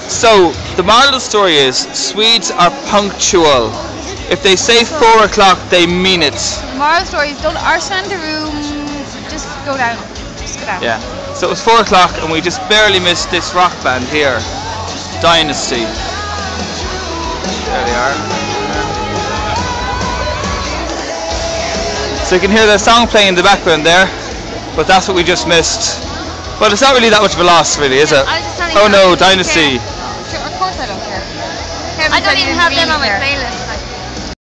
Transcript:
So, the moral of the story is, Swedes are punctual. If they say 4 o'clock, they mean it. The moral story is don't arson the room, just go down. Just go down. Yeah. So it was 4 o'clock and we just barely missed this rock band here. Dynasty. There they are. So you can hear the song playing in the background there, but that's what we just missed. But it's not really that much of a loss, really, is it? Oh no, Dynasty. Of course I don't care. I don't even have them on my playlist.